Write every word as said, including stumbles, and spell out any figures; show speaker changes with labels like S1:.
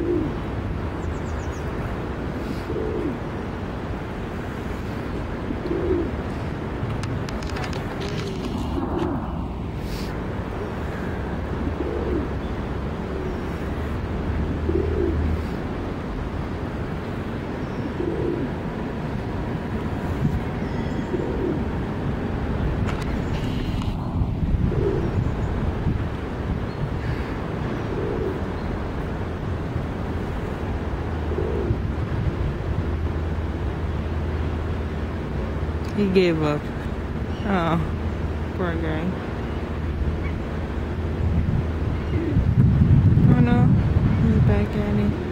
S1: He gave up. Oh, poor guy. Oh no, he's back at it.